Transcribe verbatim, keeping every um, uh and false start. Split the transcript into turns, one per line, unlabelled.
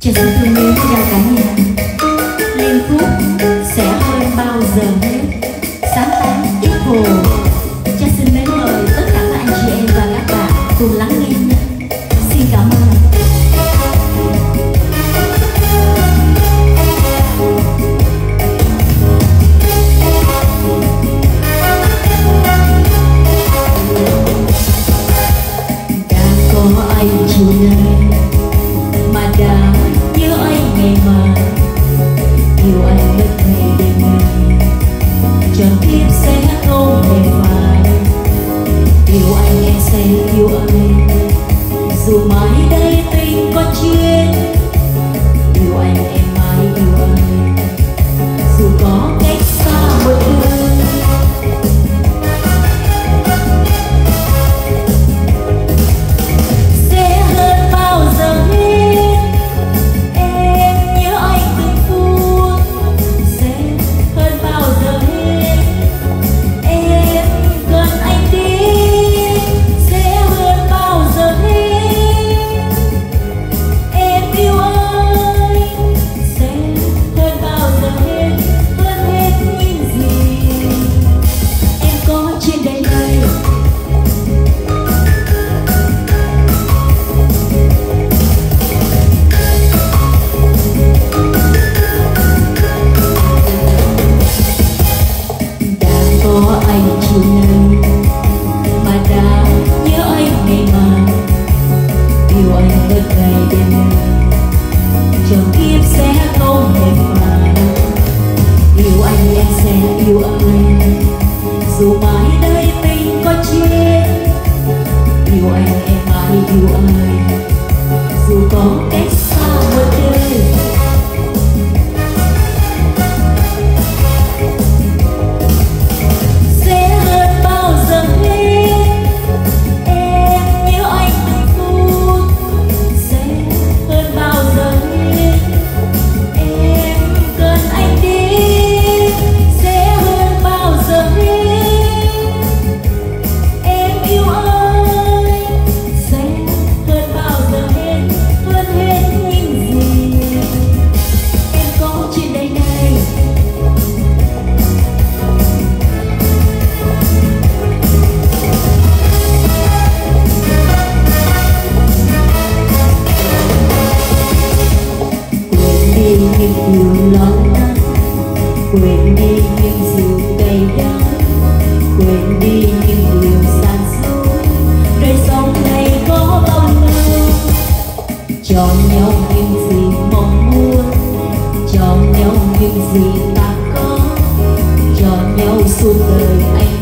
Trà xin thương mến chào cả nhà. Liên khúc Sẽ Hơn Bao Giờ Hết, sáng tác Trúc Hồ. Trà xin mến mời tất cả các anh chị em và các bạn cùng lắng nghe nha. Xin cảm ơn. Anh chiều nay mà đã nhớ anh ngày mà yêu anh mất ngày đêm ngày, trọn kiếp sẽ không hề phai. Yêu anh em sẽ yêu anh dù mãi đây tình có chuyện. Yêu anh em mãi yêu anh dù có cách xa một đường. Dù mãi đây tình có chết, yêu anh em mãi yêu anh dù có cách xa một đời. Sẽ hơn bao giờ hết, em nhớ anh từng phút. Sẽ hơn bao giờ hết, em cần anh đến. Sẽ hơn bao giờ hết, yêu lo lắng, quên đi những điều cay đắng, quên đi những điều gian dối. Đời sống này có bao nhiêu, cho nhau những gì mong muốn, cho nhau những gì ta có, cho nhau suốt đời anh